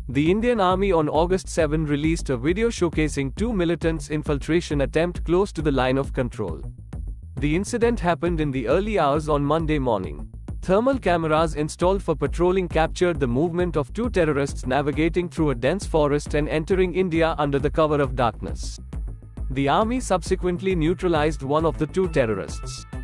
The Indian Army on August 7 released a video showcasing two militants' infiltration attempt close to the line of control. The incident happened in the early hours on Monday morning. Thermal cameras installed for patrolling captured the movement of two terrorists navigating through a dense forest and entering India under the cover of darkness. The army subsequently neutralized one of the two terrorists.